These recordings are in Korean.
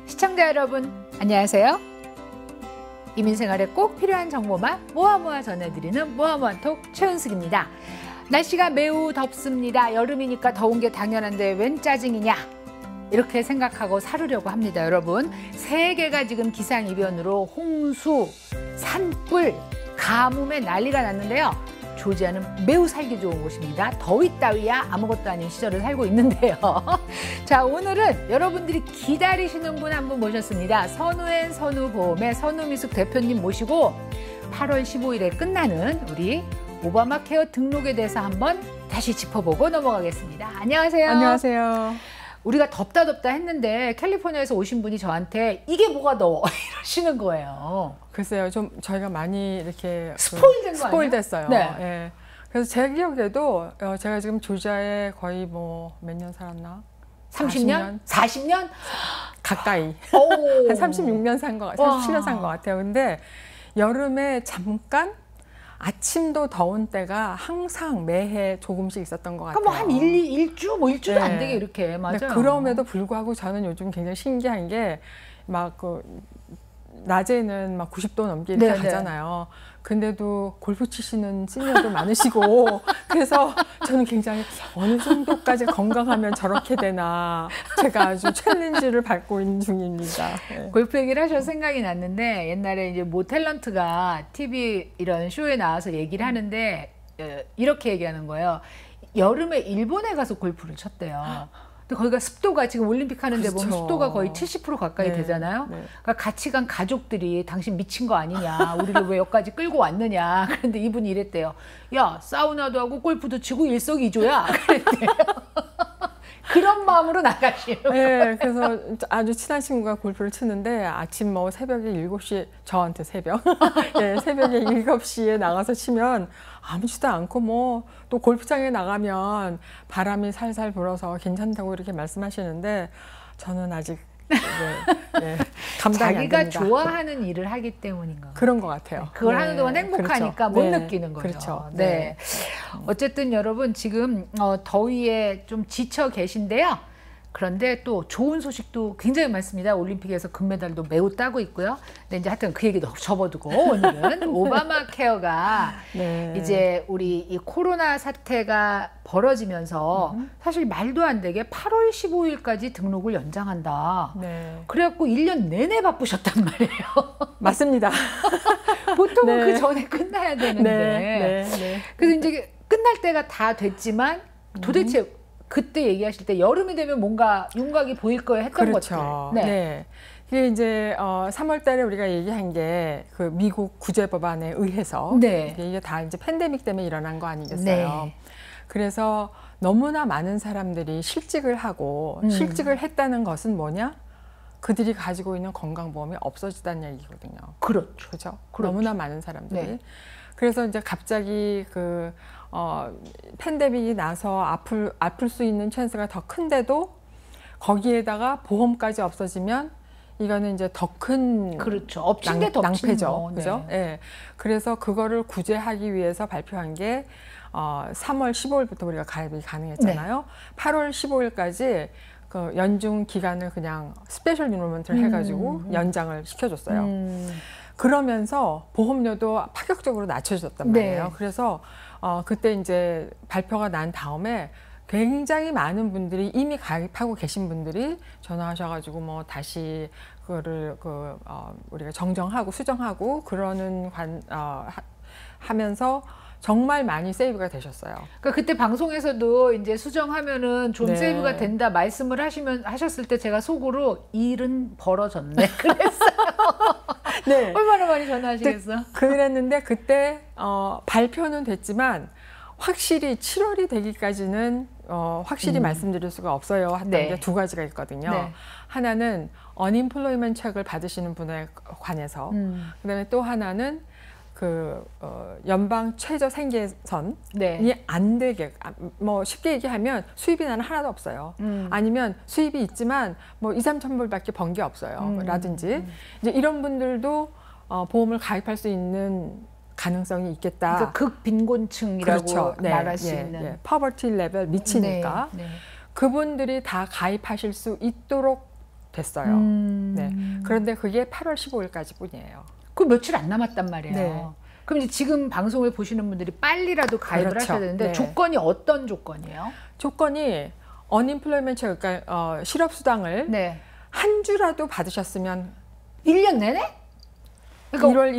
시청자 여러분, 안녕하세요. 이민생활에 꼭 필요한 정보만 모아 전해드리는 모아모아톡 최은숙입니다. 날씨가 매우 덥습니다. 여름이니까 더운 게 당연한데 웬 짜증이냐? 이렇게 생각하고 살으려고 합니다, 여러분. 세계가 지금 기상이변으로 홍수, 산불, 가뭄에 난리가 났는데요. 조지아는 매우 살기 좋은 곳입니다. 더위 따위야 아무것도 아닌 시절을 살고 있는데요. 자, 오늘은 여러분들이 기다리시는 분 한 분 모셨습니다. 선우앤 선우보험의 선우미숙 대표님 모시고 8월 15일에 끝나는 우리 오바마 케어 등록에 대해서 한번 다시 짚어보고 넘어가겠습니다. 안녕하세요. 안녕하세요. 우리가 덥다 했는데 캘리포니아에서 오신 분이 저한테 이게 뭐가 더워 이러시는 거예요. 글쎄요, 좀 저희가 많이 이렇게 스포일된 거 아니에요? 스포일됐어요. 네. 예. 그래서 제 기억에도 제가 지금 조지아에 거의 뭐 몇 년 살았나? 30년? 40년? 가까이. 오. 한 36년 산 것 같아요. 37년 산 것 같아요. 근데 여름에 잠깐 아침도 더운 때가 항상 매해 조금씩 있었던 것 같아요. 그러니까 뭐 한 일주? 뭐 일주도 안 되게 이렇게. 맞아요. 그럼에도 불구하고 저는 요즘 굉장히 신기한 게 막 낮에는 막 90도 넘게 이렇게 가잖아요. 근데도 골프 치시는 시니어도 많으시고 그래서 저는 굉장히 어느 정도까지 건강하면 저렇게 되나 제가 아주 챌린지를 밟고 있는 중입니다. 네. 골프 얘기를 하셔서 생각이 났는데 옛날에 이제 모 탤런트가 TV 이런 쇼에 나와서 얘기를 하는데 이렇게 얘기하는 거예요. 여름에 일본에 가서 골프를 쳤대요. 근데 거기가 습도가 지금 올림픽 하는데 그렇죠. 보면 습도가 거의 70% 가까이 되잖아요. 네. 그러니까 같이 간 가족들이 당신 미친 거 아니냐, 우리를 왜 여기까지 끌고 왔느냐. 그런데 이분이 이랬대요. 야, 사우나도 하고 골프도 치고 일석이조야. 그랬대요. 그런 마음으로 나가시는 거예요. 네, 그래서 아주 친한 친구가 골프를 치는데 아침 뭐 새벽에 7시, 저한테 새벽, 네, 새벽에 7시에 나가서 치면 아무렇지도 않고 뭐 또 골프장에 나가면 바람이 살살 불어서 괜찮다고 이렇게 말씀하시는데 저는 아직 감당이 안 됩니다. 자기가 좋아하는 일을 하기 때문인가. 그런 것 같아요. 그걸 하는 동안 행복하니까 그렇죠. 못 느끼는 거죠. 그렇죠. 네. 어쨌든 여러분 지금 더위에 좀 지쳐 계신데요. 그런데 또 좋은 소식도 굉장히 많습니다. 올림픽에서 금메달도 매우 따고 있고요. 근데 이제 하여튼 그 얘기도 접어두고 오늘은 오바마 케어가 이제 우리 이 코로나 사태가 벌어지면서 사실 말도 안 되게 8월 15일까지 등록을 연장한다. 그래갖고 1년 내내 바쁘셨단 말이에요. 맞습니다. 보통은 그 전에 끝나야 되는데. 그래서 이제 끝날 때가 다 됐지만 도대체 그때 얘기하실 때 여름이 되면 뭔가 윤곽이 보일 거예요 했던 것들. 네. 이게 이제 3월 달에 우리가 얘기한 게 그 미국 구제법안에 의해서 이게 다 이제 팬데믹 때문에 일어난 거 아니겠어요. 그래서 너무나 많은 사람들이 실직을 하고 실직을 했다는 것은 뭐냐? 그들이 가지고 있는 건강보험이 없어지다는 얘기거든요. 그렇죠. 너무나 많은 사람들이. 그래서 이제 갑자기 팬데믹이 나서 아플 수 있는 찬스가 더 큰데도 거기에다가 보험까지 없어지면 이거는 이제 더 큰 낭패죠. 그죠? 네. 그래서 그거를 구제하기 위해서 발표한 게 3월 15일부터 우리가 가입이 가능했잖아요. 8월 15일까지 그 연중 기간을 그냥 스페셜 인로먼트를 해가지고 연장을 시켜줬어요. 그러면서 보험료도 파격적으로 낮춰졌단 말이에요. 그래서 그때 이제 발표가 난 다음에 굉장히 많은 분들이 이미 가입하고 계신 분들이 전화하셔가지고 뭐 다시 그거를 우리가 정정하고 수정하고 그러는 하면서 정말 많이 세이브가 되셨어요. 그러니까 그때 방송에서도 이제 수정하면은 좀 세이브가 된다 말씀을 하셨을 때 제가 속으로 일은 벌어졌네. 그랬어요. 얼마나 많이 전화하시겠어요? 그랬는데 그때 발표는 됐지만 확실히 7월이 되기까지는 확실히 말씀드릴 수가 없어요. 했던 게 두 가지가 있거든요. 하나는 언임플로이먼트 책을 받으시는 분에 관해서 그다음에 또 하나는 연방 최저 생계선이 안 되게 뭐 쉽게 얘기하면 수입이 나는 하나도 없어요. 아니면 수입이 있지만 뭐 2~3천 불밖에 번 게 없어요. 라든지 이제 이런 분들도 보험을 가입할 수 있는 가능성이 있겠다. 그러니까 극빈곤층이라고 말할 수 있는 poverty level 미치니까 그분들이 다 가입하실 수 있도록 됐어요. 네. 그런데 그게 8월 15일까지 뿐이에요. 그 며칠 안 남았단 말이에요. 네. 그럼 이제 지금 방송을 보시는 분들이 빨리라도 가입을 그렇죠. 하셔야 되는데 네. 조건이 어떤 조건이에요? 조건이 언임플로이먼트 그러니까 실업수당을 네. 한 주라도 받으셨으면 1년 내내? 그러니까 1월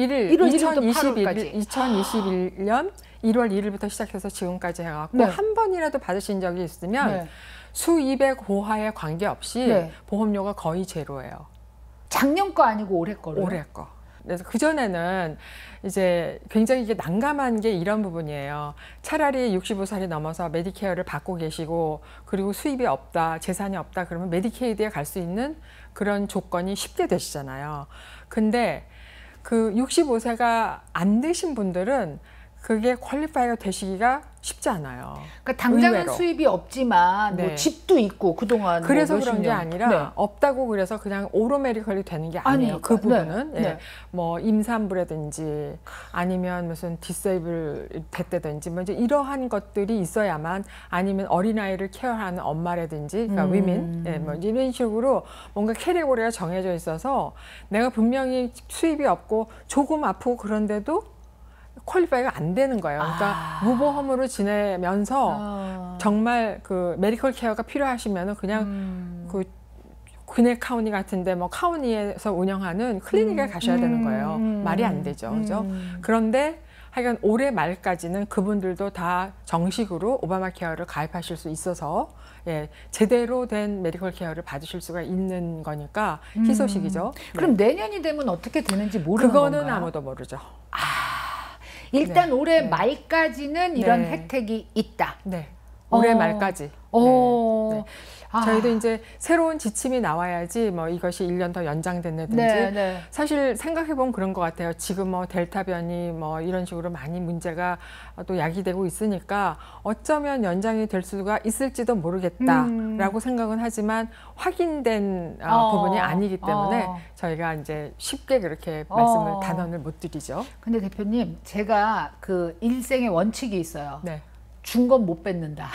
1일 2021년 1월 1일부터 시작해서 지금까지 해갖고 네. 한 번이라도 받으신 적이 있으면 네. 수입의 고하에 관계없이 네. 보험료가 거의 제로예요. 작년 거 아니고 올해 거로? 올해 거. 그래서 그전에는 이제 굉장히 이게 난감한 게 이런 부분이에요. 차라리 65살이 넘어서 메디케어를 받고 계시고 그리고 수입이 없다, 재산이 없다 그러면 메디케이드에 갈 수 있는 그런 조건이 쉽게 되시잖아요. 근데 그 65세가 안 되신 분들은 그게 퀄리파이가 되시기가 쉽지 않아요. 그러니까 당장은 의외로. 수입이 없지만 네. 뭐 집도 있고 그동안 그래서 뭐 그런 게 아니라 네. 없다고 그래서 그냥 오로메디컬이 되는 게 아니에요. 그 부분은 네. 네. 뭐 임산부라든지 아니면 무슨 디세이블 됐다든지 뭐 이제 이러한 것들이 있어야만 아니면 어린아이를 케어하는 엄마라든지 그러니까 위민 네. 뭐 이런 식으로 뭔가 캐리고리가 정해져 있어서 내가 분명히 수입이 없고 조금 아프고 그런데도 퀄리파이가 안 되는 거예요. 그러니까 무보험으로 지내면서 정말 그 메디컬 케어가 필요하시면은 그냥 그 귀네 카우니 같은데 뭐 카우니에서 운영하는 클리닉에 가셔야 되는 거예요. 말이 안 되죠, 그죠? 그런데 하여간 올해 말까지는 그분들도 다 정식으로 오바마 케어를 가입하실 수 있어서 예, 제대로 된 메디컬 케어를 받으실 수가 있는 거니까 희소식이죠. 그럼 내년이 되면 어떻게 되는지 모르는 그거는 건가요? 아무도 모르죠. 일단 네. 올해 네. 말까지는 이런 네. 혜택이 있다. 네. 올해 말까지. 네. 네. 저희도 이제 새로운 지침이 나와야지 뭐 이것이 1년 더 연장됐다든지 네, 네. 사실 생각해보면 그런 것 같아요. 지금 뭐 델타 변이 뭐 이런 식으로 많이 문제가 또 야기되고 있으니까 어쩌면 연장이 될 수가 있을지도 모르겠다라고 생각은 하지만 확인된 부분이 아니기 때문에 저희가 이제 쉽게 그렇게 말씀을 단언을 못 드리죠. 근데 대표님 제가 그 일생의 원칙이 있어요. 네. 준 건 못 뺏는다.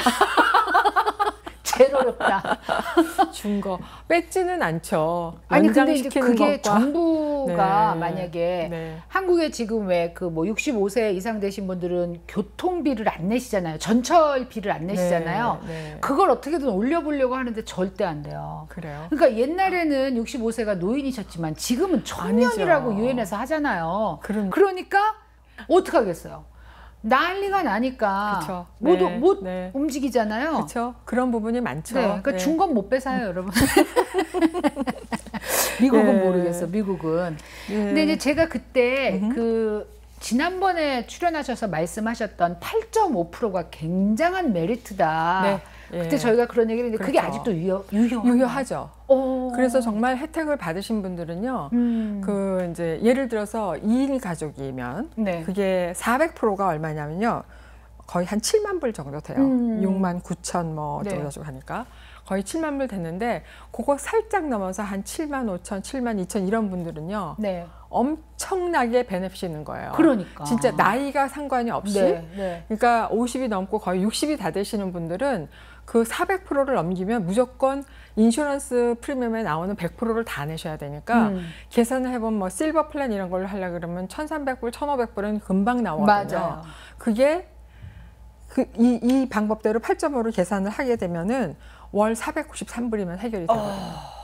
제일 어렵다. 준 거 뺏지는 않죠. 아니 근데 이제 그게 것과. 정부가 네. 만약에 네. 한국에 지금 왜 그 뭐 65세 이상 되신 분들은 교통비를 안 내시잖아요. 전철비를 안 내시잖아요. 네. 네. 그걸 어떻게든 올려보려고 하는데 절대 안 돼요. 그래요? 그러니까 옛날에는 65세가 노인이셨지만 지금은 청년이라고 유엔에서 하잖아요. 그러니까 어떡하겠어요. 난리가 나니까 그쵸. 못 네. 움직이잖아요. 그렇죠. 그런 부분이 많죠. 네. 그러니까 준 건 못 뺏어요, 여러분. 미국은 네. 모르겠어. 미국은. 네. 근데 이제 제가 그때 그 지난번에 출연하셔서 말씀하셨던 8.5%가 굉장한 메리트다. 네. 그때 저희가 그런 얘기를 했는데 그게 아직도 유효하죠. 그래서 정말 혜택을 받으신 분들은요, 그 이제 예를 들어서 2인 가족이면 네. 그게 400%가 얼마냐면요, 거의 한 7만 불 정도 돼요. 6만 9천 뭐 어쩌고 저쩌고 하니까 거의 7만 불 됐는데 그거 살짝 넘어서 한 7만 5천, 7만 2천 이런 분들은요. 네. 엄청나게 베네핏이 있는 거예요. 그러니까. 진짜 나이가 상관이 없이. 네, 네. 그러니까 50이 넘고 거의 60이 다 되시는 분들은 그 400%를 넘기면 무조건 인슈런스 프리미엄에 나오는 100%를 다 내셔야 되니까 계산을 해보면 뭐 실버 플랜 이런 걸로 하려고 그러면 1,300불, 1,500불은 금방 나오거든요. 맞아요. 그게 이 방법대로 8.5를 계산을 하게 되면은 월 493불이면 해결이 되거든요.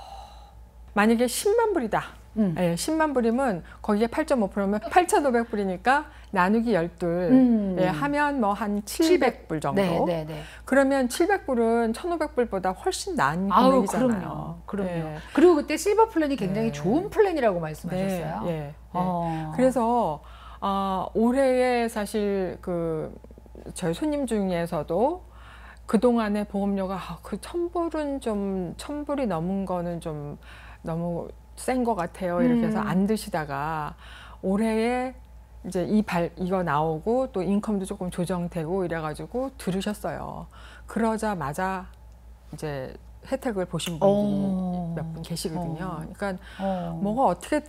만약에 10만 불이다. 네, 10만 불이면 거기에 8.5%면 8,500불이니까 나누기 12 네, 하면 뭐 한 700불 정도. 네, 네, 네. 그러면 700불은 1,500불보다 훨씬 나은 금액이잖아요. 그럼요. 네. 그리고 그때 실버 플랜이 굉장히 좋은 플랜이라고 말씀하셨어요. 네, 네, 네. 그래서 올해에 사실 그 저희 손님 중에서도 그동안의 보험료가 그 1,000불은 좀 1,000불이 넘은 거는 좀 너무 센 것 같아요. 이렇게 해서 안 드시다가 올해에 이제 이거 나오고 또 인컴도 조금 조정되고 이래가지고 들으셨어요. 그러자마자 이제 혜택을 보신 분들이 몇 분 계시거든요. 그러니까 뭐가 어떻게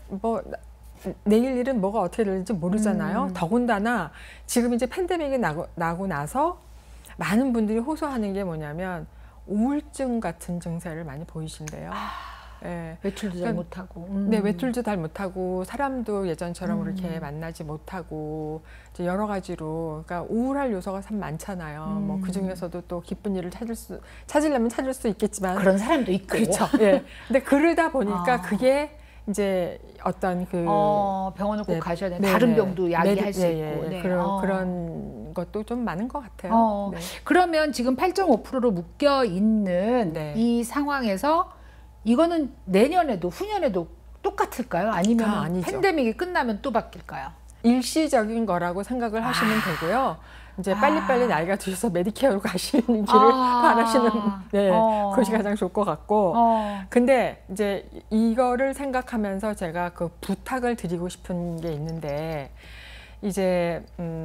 내일 일은 뭐가 어떻게 될지 모르잖아요. 더군다나 지금 이제 팬데믹이 나고 나서 많은 분들이 호소하는 게 뭐냐면 우울증 같은 증세를 많이 보이신대요. 예. 외출도 잘 못하고. 네, 외출도 잘 못하고 사람도 예전처럼 그렇게 만나지 못하고 이제 여러 가지로 그러니까 우울할 요소가 참 많잖아요. 뭐 그 중에서도 또 기쁜 일을 찾으려면 찾을 수 있겠지만 그런 사람도 있고. 그렇죠. 예. 근데 그러다 보니까 그게 이제 어떤 그 병원을 꼭 가셔야 돼요. 다른 병도 야기할 수 있고. 네. 그런 것도 좀 많은 것 같아요. 네. 그러면 지금 8.5%로 묶여 있는 이 상황에서 이거는 내년에도 후년에도 똑같을까요? 아니면 팬데믹이 끝나면 또 바뀔까요? 일시적인 거라고 생각을 하시면 되고요. 이제 빨리빨리 나이가 드셔서 메디케어로 가시는 길을 바라시는 그것이 가장 좋을 것 같고 근데 이제 이거를 생각하면서 제가 그 부탁을 드리고 싶은 게 있는데 이제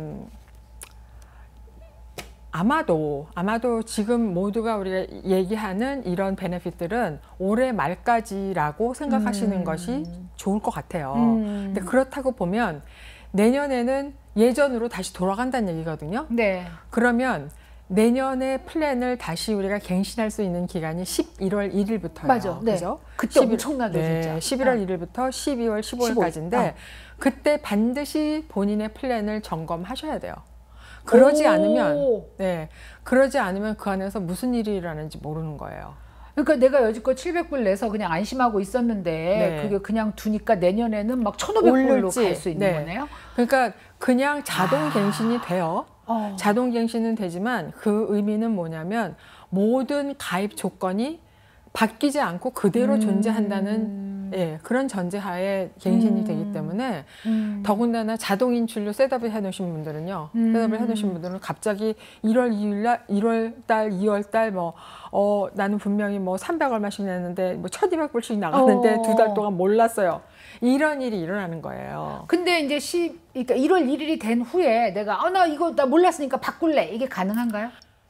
아마도 지금 모두가 우리가 얘기하는 이런 베네핏들은 올해 말까지라고 생각하시는 것이 좋을 것 같아요. 근데 그렇다고 보면 내년에는 예전으로 다시 돌아간다는 얘기거든요. 네. 그러면 내년의 플랜을 다시 우리가 갱신할 수 있는 기간이 11월 1일부터예요. 맞아. 네. 그죠? 그때 엄청나게 진짜. 11월 1일부터 12월 15일까지인데 그때 반드시 본인의 플랜을 점검하셔야 돼요. 그러지 않으면 그 안에서 무슨 일이 일어나는지 모르는 거예요. 그러니까 내가 여지껏 700불 내서 그냥 안심하고 있었는데 그게 그냥 두니까 내년에는 막 1,500불로 갈 수 있는 거네요? 그러니까 그냥 자동 갱신이 돼요. 자동 갱신은 되지만 그 의미는 뭐냐면 모든 가입 조건이 바뀌지 않고 그대로 존재한다는 그런 전제하에 갱신이 되기 때문에 더군다나 자동 인출로 셋업을 해놓으신 분들은요. 셋업을 해놓으신 분들은 갑자기 1월 2일날 1월달, 2월달 나는 분명히 뭐 300 얼마씩 냈는데 뭐 1,200불씩 나가는데 2달 동안 몰랐어요. 이런 일이 일어나는 거예요. 근데 이제 그러니까 1월 1일이 된 후에 내가 나 이거 나 몰랐으니까 바꿀래. 이게 가능한가요?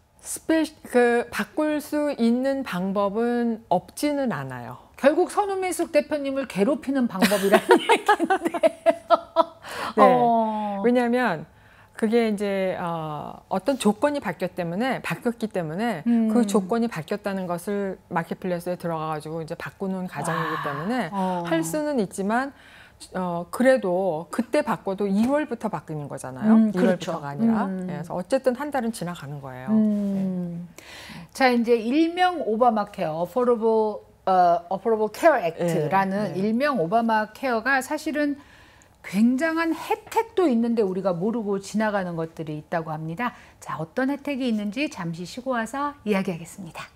바꿀 수 있는 방법은 없지는 않아요. 결국 선우미숙 대표님을 괴롭히는 방법이라는 얘기인데. 왜냐하면 그게 이제 어떤 조건이 바뀌었기 때문에 그 조건이 바뀌었다는 것을 마켓플레이스에 들어가가지고 이제 바꾸는 과정이기 때문에 할 수는 있지만 그래도 그때 바꿔도 2월부터 바뀌는 거잖아요. 2월부터가 아니라. 그래서 어쨌든 한 달은 지나가는 거예요. 자, 이제 일명 오바마 케어, Affordable Care Act라는 일명 오바마 케어가 사실은 굉장한 혜택도 있는데 우리가 모르고 지나가는 것들이 있다고 합니다. 자, 어떤 혜택이 있는지 잠시 쉬고 와서 이야기하겠습니다.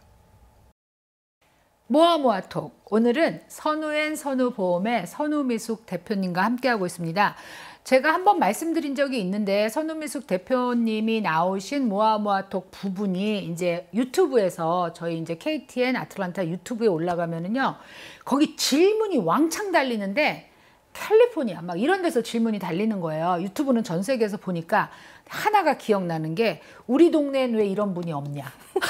모아모아톡, 오늘은 선우앤 선우보험의 선우미숙 대표님과 함께하고 있습니다. 제가 한번 말씀드린 적이 있는데 선우미숙 대표님이 나오신 모아모아톡 부분이 이제 유튜브에서 저희 이제 KTN 아틀란타 유튜브에 올라가면은요, 거기 질문이 왕창 달리는데 캘리포니아 막 이런 데서 질문이 달리는 거예요. 유튜브는 전 세계에서 보니까 하나가 기억나는 게 우리 동네엔 왜 이런 분이 없냐.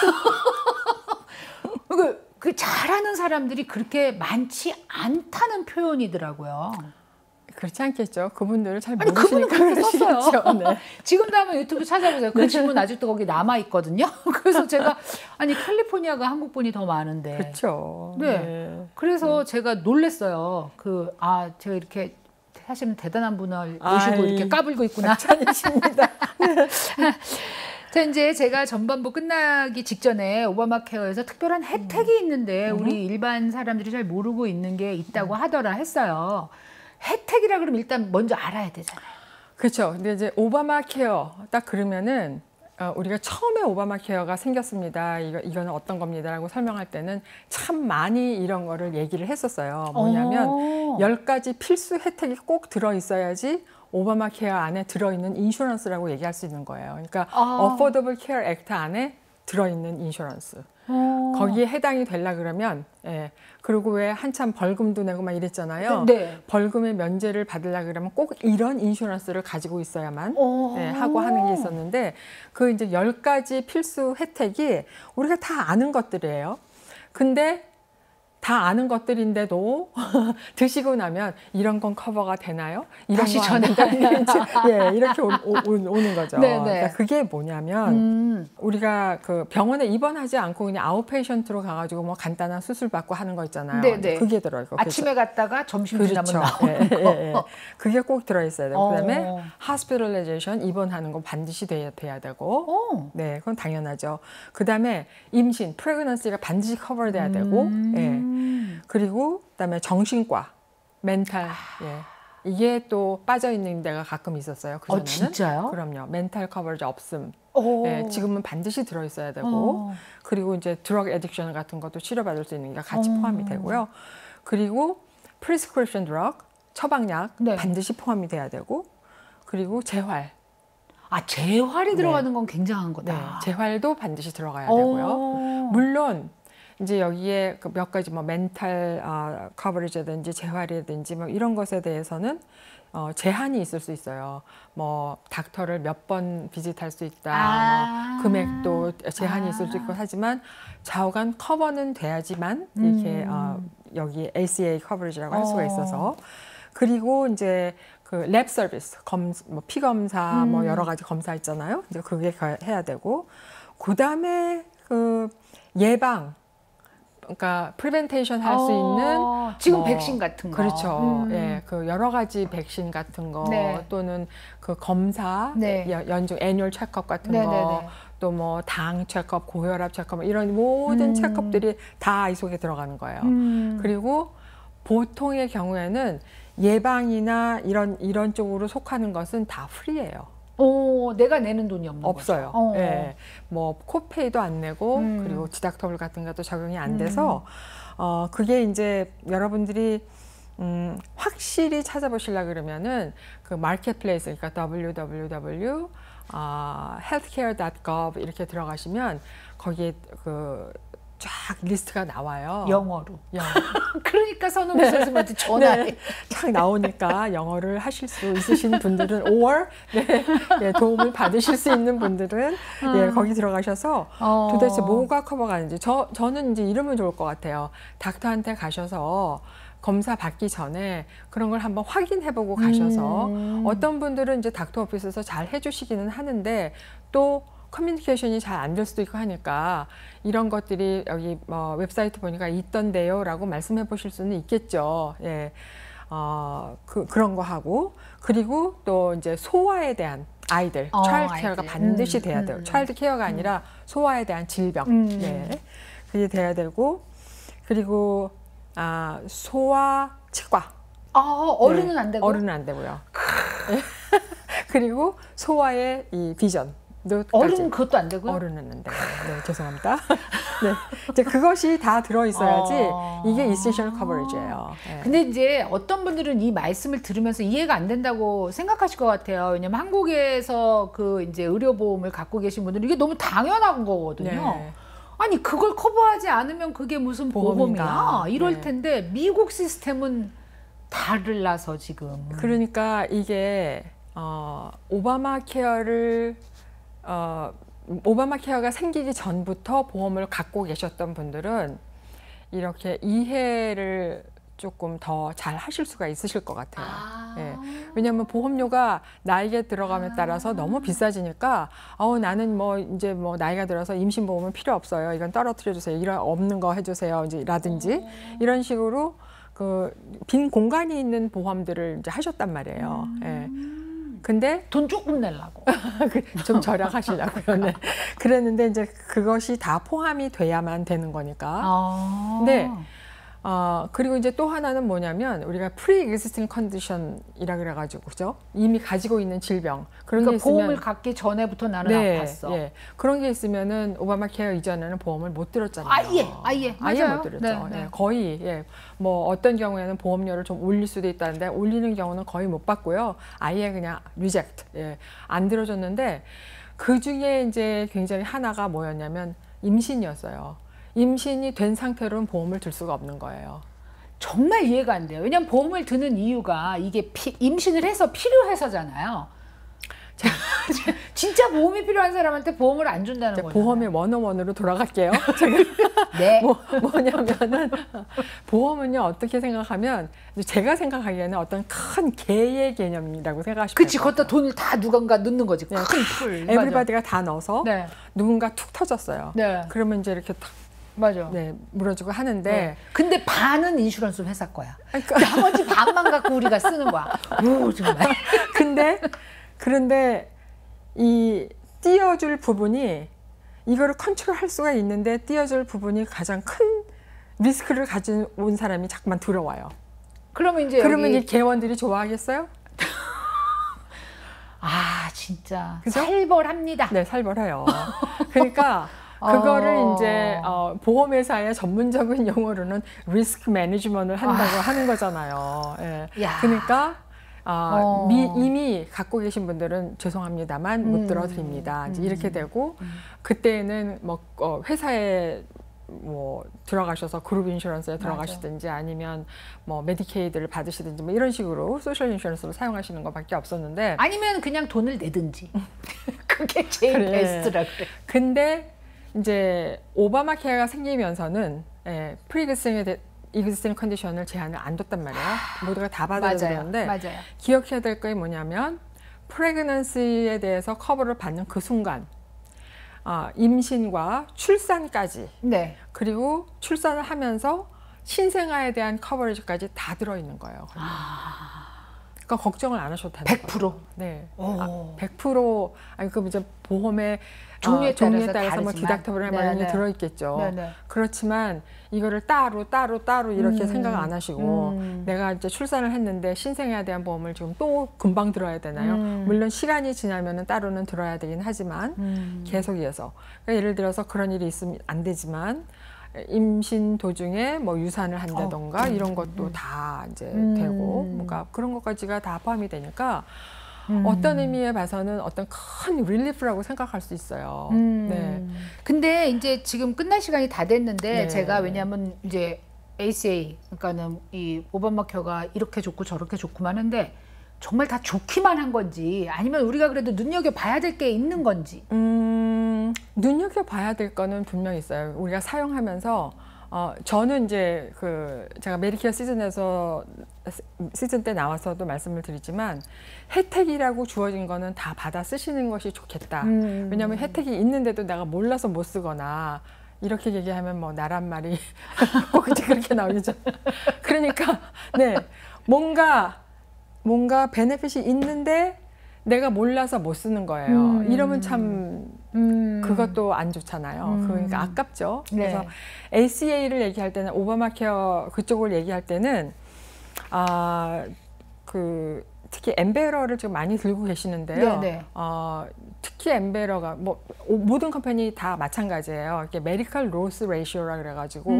그 잘하는 사람들이 그렇게 많지 않다는 표현이더라고요. 그렇지 않겠죠. 그분들을 잘 모르시니까 그러시겠죠. 지금도 한번 유튜브 찾아보세요. 그 질문 아직도 거기 남아있거든요. 그래서 제가 캘리포니아가 한국 분이 더 많은데. 그렇죠. 그래서 제가 놀랬어요. 제가 이렇게 사실은 대단한 분을 모시고 이렇게 까불고 있구나. 찬이십니다. 자, 이제 제가 전반부 끝나기 직전에 오바마 케어에서 특별한 혜택이 있는데 우리 일반 사람들이 잘 모르고 있는 게 있다고 하더라 했어요. 혜택이라 그러면 일단 먼저 알아야 되잖아요. 그렇죠. 근데 이제 오바마 케어 딱 그러면은 우리가 처음에 오바마 케어가 생겼습니다. 이거는 어떤 겁니다라고 설명할 때는 참 많이 이런 거를 얘기를 했었어요. 뭐냐면 10가지 필수 혜택이 꼭 들어 있어야지 오바마 케어 안에 들어있는 인슈런스라고 얘기할 수 있는 거예요. 그러니까 Affordable Care Act 안에 들어있는 인슈런스. 거기에 해당이 되려 그러면 그리고 왜 한참 벌금도 내고 막 이랬잖아요. 벌금의 면제를 받으려 그러면 꼭 이런 인슈런스를 가지고 있어야만 하고 하는 게 있었는데 그 이제 10가지 필수 혜택이 우리가 다 아는 것들이에요. 근데 다 아는 것들인데도 드시고 나면 이런 건 커버가 되나요? 이런 다시 거 안 된다는 예, 이렇게 오는 거죠. 그러니까 그게 뭐냐면 우리가 그 병원에 입원하지 않고 그냥 아웃페이션트로 가가지고 뭐 간단한 수술 받고 하는 거 있잖아요. 그게 들어요. 아침에 갔다가 점심 지나면 나오는 거. 그게 꼭 들어있어야 되고 그다음에 hospitalization 입원하는 건 반드시 돼야 되고 네, 그건 당연하죠. 그다음에 임신 pregnancy가 반드시 커버돼야 되고 그리고 그다음에 정신과 멘탈 이게 또 빠져 있는 데가 가끔 있었어요. 그전에는. 진짜요? 그럼요. 멘탈 커버리지 없음. 지금은 반드시 들어있어야 되고 그리고 이제 드러그 애딕션 같은 것도 치료받을 수 있는 게 같이 포함이 되고요. 그리고 프리스크립션 드러그 처방약 반드시 포함이 돼야 되고 그리고 재활. 재활이 들어가는 건 굉장한 거다. 재활도 반드시 들어가야 되고요. 물론 이제 여기에 몇 가지 뭐 멘탈 커버리지라든지 재활이라든지 뭐 이런 것에 대해서는 제한이 있을 수 있어요. 뭐 닥터를 몇 번 비짓할 수 있다. 뭐 금액도 제한이 있을 수 있고 하지만 좌우간 커버는 돼야지만 이렇게 여기 ACA 커버리지라고 할 수가 있어서 그리고 이제 그 랩 서비스 뭐 피 검사 뭐 여러 가지 검사 있잖아요. 이제 그게 해야 되고 그다음에 그 예방 그러니까 프리벤테이션 할 수 있는 지금 백신 같은 거 그렇죠. 그 여러 가지 백신 같은 거 또는 그 검사 연중 애뉴얼 체크업 같은 거 또 뭐 당 체크업, 고혈압 체크업 이런 모든 체크업들이 다 이 속에 들어가는 거예요. 그리고 보통의 경우에는 예방이나 이런 쪽으로 속하는 것은 다 프리예요. 내가 내는 돈이 없어요. 뭐 코페이도 안 내고 그리고 디덕터블 같은 것도 적용이 안 돼서 그게 이제 여러분들이 확실히 찾아보시려고 그러면은 그 마켓플레이스 그러니까 www.healthcare.gov 이렇게 들어가시면 거기에 그 쫙 리스트가 나와요. 영어로. 그러니까 선우미 선생님한테 전화해. 쫙 나오니까 영어를 하실 수 있으신 분들은 or 도움을 받으실 수 있는 분들은 거기 들어가셔서 도대체 뭐가 커버가 되는지 저는 이제 이러면 좋을 것 같아요. 닥터한테 가셔서 검사 받기 전에 그런 걸 한번 확인해보고 가셔서 어떤 분들은 이제 닥터 오피스에서 잘 해주시기는 하는데 또 커뮤니케이션이 잘 안 될 수도 있고 하니까 이런 것들이 여기 웹사이트 보니까 있던데요 라고 말씀해 보실 수는 있겠죠. 그런 거 하고 그리고 또 이제 소아에 대한 아이들 차일드 케어가 반드시 돼야 돼요. 차일드 케어가 아니라 소아에 대한 질병 그게 돼야 되고 그리고 소아 치과 어른은 안 되고 어른은 안 되고요. 그리고 소아의 이 비전 어른은 그것도 안 되고요? 어른은 안 되고요. 죄송합니다. 이제 그것이 다 들어있어야지 이게 이센셜 커버리지예요. 근데 이제 어떤 분들은 이 말씀을 들으면서 이해가 안 된다고 생각하실 것 같아요. 왜냐면 한국에서 그 이제 의료보험을 갖고 계신 분들은 이게 너무 당연한 거거든요. 아니 그걸 커버하지 않으면 그게 무슨 보험이야? 이럴 텐데 미국 시스템은 달라서 지금. 그러니까 이게 오바마 케어가 생기기 전부터 보험을 갖고 계셨던 분들은 이렇게 이해를 조금 더 잘 하실 수가 있으실 것 같아요. 왜냐하면 보험료가 나이에 들어감에 따라서 너무 비싸지니까 나는 뭐 이제 뭐 나이가 들어서 임신보험은 필요 없어요. 이건 떨어뜨려 주세요. 이런 없는 거 해주세요. 이제 라든지 이런 식으로 그 빈 공간이 있는 보험들을 이제 하셨단 말이에요. 근데 돈 조금 내려고 좀 절약하시려고요. 그랬는데 이제 그것이 다 포함이 돼야만 되는 거니까. 네. 그리고 이제 또 하나는 뭐냐면 우리가 pre-existing condition이라 그래가지고 그죠? 이미 가지고 있는 질병 그런 그러니까 게 있으면 보험을 갖기 전에부터 나는 아팠어. 그런 게 있으면은 오바마 케어 이전에는 보험을 못 들었잖아요. 아예 못 들었죠. 거의 뭐 어떤 경우에는 보험료를 좀 올릴 수도 있다는데 올리는 경우는 거의 못 받고요. 아예 그냥 리젝트 안 들어줬는데 그 중에 이제 굉장히 하나가 뭐였냐면 임신이었어요. 임신이 된 상태로는 보험을 들 수가 없는 거예요. 정말 이해가 안 돼요. 왜냐하면 보험을 드는 이유가 이게 임신을 해서 필요해서잖아요. 진짜 보험이 필요한 사람한테 보험을 안 준다는 거죠. 보험의 원어원으로 돌아갈게요. 제가 네. 뭐냐면은 보험은요 어떻게 생각하면 제가 생각하기에는 어떤 큰 개의 개념이라고 생각하시면 그치, 거기다 돈을 다 누군가 넣는 거지. 큰 풀. 에브리바디가 다 넣어서 네. 누군가 툭 터졌어요. 네. 그러면 이제 이렇게 탁 맞아. 네, 물어주고 하는데. 네. 근데 반은 인슈런스 회사 거야. 나머지 반만 갖고 우리가 쓰는 거야. 오, 정말. 그런데 이 띄워줄 부분이 이거를 컨트롤할 수가 있는데 띄워줄 부분이 가장 큰 리스크를 가진 온 사람이 자꾸만 들어와요. 그러면 이제 이 개원들이 좋아하겠어요? 아, 진짜. 그죠? 살벌합니다. 네, 살벌해요. 그러니까 그거를 이제 보험회사의 전문적인 용어로는 리스크 매니지먼트를 한다고 하는 거잖아요. 예. 그러니까 이미 갖고 계신 분들은 죄송합니다만 못 들어드립니다. 이제 이렇게 되고 그때는 뭐 회사에 뭐 들어가셔서 그룹 인슈런스에 들어가시든지 아니면 뭐 메디케이드를 받으시든지 뭐 이런 식으로 소셜 인슈런스를 사용하시는 것밖에 없었는데 아니면 그냥 돈을 내든지 그게 제일 베스트라 그래. 근데 이제 오바마 케어가 생기면서는 existing 컨디션을 제한을 안 뒀단 말이에요. 모두가 다 받아야 되는데 기억해야 될 게 뭐냐면 프레그넌시에 대해서 커버를 받는 그 순간 임신과 출산까지 네. 그리고 출산을 하면서 신생아에 대한 커버리지까지 다 들어있는 거예요. 그러니까 걱정을 안 하셔도 되는 100%? 거예요. 네. 100% 아니 그럼 이제 보험의 종류에 따라서 뭐 디덕터블 이런 게 들어있겠죠. 네네. 그렇지만 이거를 따로 이렇게 생각 안 하시고 내가 이제 출산을 했는데 신생아에 대한 보험을 지금 또 금방 들어야 되나요? 물론 시간이 지나면은 따로는 들어야 되긴 하지만 계속 이어서 그러니까 예를 들어서 그런 일이 있으면 안 되지만 임신 도중에 뭐 유산을 한다던가 이런 것도 다 이제 되고 뭔가 그런 것까지가 다 포함이 되니까 어떤 의미에 봐서는 어떤 큰 릴리프라고 생각할 수 있어요. 네. 근데 이제 지금 끝날 시간이 다 됐는데 네. 제가 왜냐하면 이제 ACA 그러니까는 이 오바마 케어가 이렇게 좋고 저렇게 좋고만 한데 정말 다 좋기만 한 건지 아니면 우리가 그래도 눈여겨봐야 될 게 있는 건지. 눈여겨봐야 될 거는 분명히 있어요. 우리가 사용하면서 저는 이제 제가 메디케어 시즌 때 나와서도 말씀을 드리지만 혜택이라고 주어진 거는 다 받아 쓰시는 것이 좋겠다. 왜냐하면 혜택이 있는데도 내가 몰라서 못 쓰거나 이렇게 얘기하면 뭐 나란 말이 꼭 이제 그렇게 나오죠. 그러니까 네 뭔가 베네핏이 있는데 내가 몰라서 못 쓰는 거예요. 이러면 참 그것도 안 좋잖아요. 그러니까 아깝죠. 그래서 네. ACA를 얘기할 때는 오바마 케어 그쪽을 얘기할 때는 특히 엠베러를 좀 많이 들고 계시는데요. 특히 엠베러가 뭐 모든 컴퍼니 다 마찬가지예요. 이게 메디컬 로스 레이시오라 그래가지고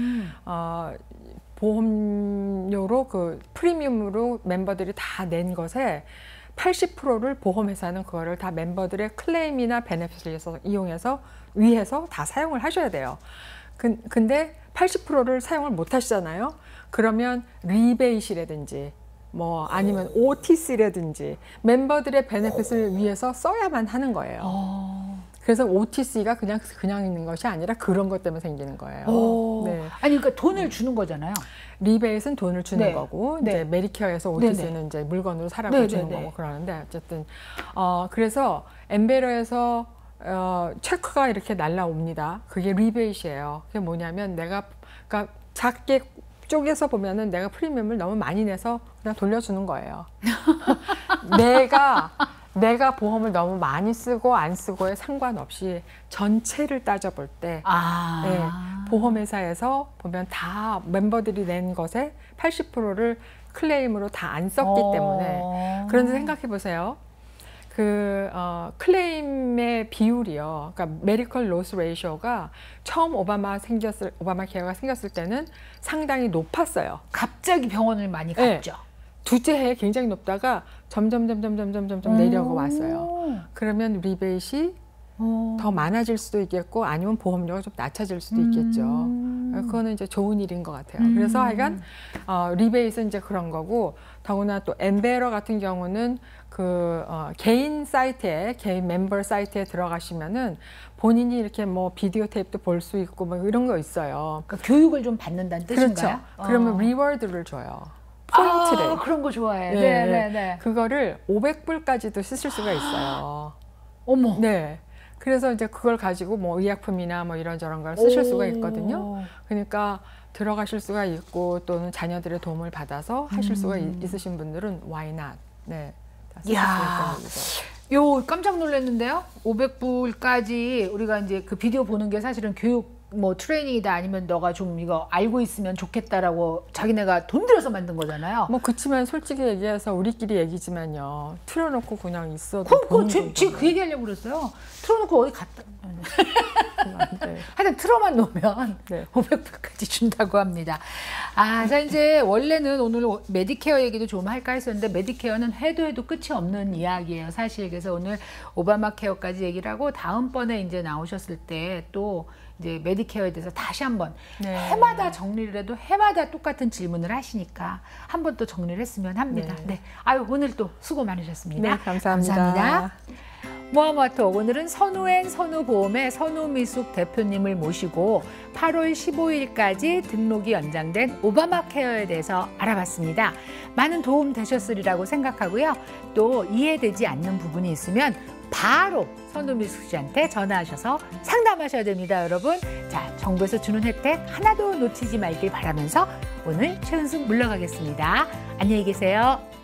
보험료로 프리미엄으로 멤버들이 다 낸 것에 80%를 보험회사는 그거를 다 멤버들의 클레임이나 베네핏을 위해서 다 사용을 하셔야 돼요. 근데 80%를 사용을 못 하시잖아요. 그러면 리베이시라든지 뭐 아니면 OTC라든지 member들의 베네핏을 위해서 써야만 하는 거예요. 그래서 OTC가 그냥 있는 것이 아니라 그런 것 때문에 생기는 거예요. 네. 아니 그러니까 돈을 주는 거잖아요. 리베이트는 돈을 주는 네. 거고 네. 이제 메디케어에서 OTC는 이제 물건으로 사라고 주는 거고 그러는데 어쨌든 그래서 엠베러에서 체크가 이렇게 날라옵니다. 그게 리베이트예요. 그게 뭐냐면 그러니까 작게 쪽에서 보면은 내가 프리미엄을 너무 많이 내서 그냥 돌려주는 거예요. 내가 보험을 너무 많이 쓰고 안 쓰고에 상관없이 전체를 따져볼 때 네, 보험회사에서 보면 다 멤버들이 낸 것에 80%를 클레임으로 다 안 썼기 때문에 그런데 생각해 보세요. 클레임의 비율이요. 그러니까 메디컬 로스 레이쇼가 처음 오바마 케어가 생겼을 때는 상당히 높았어요. 갑자기 병원을 많이 갔죠. 네. 둘째 해에 굉장히 높다가 점점 내려가 왔어요. 그러면 리베이시 더 많아질 수도 있겠고 아니면 보험료가 좀 낮아질 수도 있겠죠. 그거는 이제 좋은 일인 것 같아요. 그래서 하여간 리베이트는 이제 그런 거고 더구나 또 엠베러 같은 경우는 개인 사이트에 개인 멤버 사이트에 들어가시면은 본인이 이렇게 뭐 비디오 테이프도 볼 수 있고 뭐 이런 거 있어요. 그러니까 교육을 좀 받는다는 뜻인가요? 그렇죠. 그러면 리워드를 줘요. 포인트를. 그런 거 좋아해. 네. 그거를 500불까지도 쓰실 수가 있어요. 어머. 네. 그래서 이제 그걸 가지고 뭐 의약품이나 뭐 이런저런 걸 쓰실 수가 있거든요. 그러니까 들어가실 수가 있고 또는 자녀들의 도움을 받아서 하실 수가 있으신 분들은 why not? 네. 다 쓰실 수가 있다는 얘기죠. 깜짝 놀랐는데요. 500불까지 우리가 이제 그 비디오 보는 게 사실은 교육 뭐 트레이닝이다 아니면 너가 좀 이거 알고 있으면 좋겠다라고 자기네가 돈 들여서 만든 거잖아요. 뭐 그치만 솔직히 얘기해서 우리끼리 얘기지만요. 틀어놓고 그냥 있어도 지금 그 얘기하려고 그랬어요. 틀어놓고 어디 갔다 네. 하여튼 틀어만 놓으면 네. 500불까지 준다고 합니다. 자 이제 원래는 오늘 메디케어 얘기도 좀 할까 했었는데 메디케어는 해도 끝이 없는 이야기예요. 사실 그래서 오늘 오바마 케어까지 얘기를 하고 다음번에 이제 나오셨을 때 또 이제 메디케어에 대해서 다시 한번 해마다 정리를 해도 해마다 똑같은 질문을 하시니까 한번 또 정리를 했으면 합니다. 네. 아유 오늘 또 수고 많으셨습니다. 네, 감사합니다. 모아모아톡 오늘은 선우앤 선우보험의 선우미숙 대표님을 모시고 8월 15일까지 등록이 연장된 오바마 케어에 대해서 알아봤습니다. 많은 도움 되셨으리라고 생각하고요. 또 이해되지 않는 부분이 있으면 바로 선우미숙 씨한테 전화하셔서 상담하셔야 됩니다, 여러분. 자, 정부에서 주는 혜택 하나도 놓치지 말길 바라면서 오늘 최은숙 물러가겠습니다. 안녕히 계세요.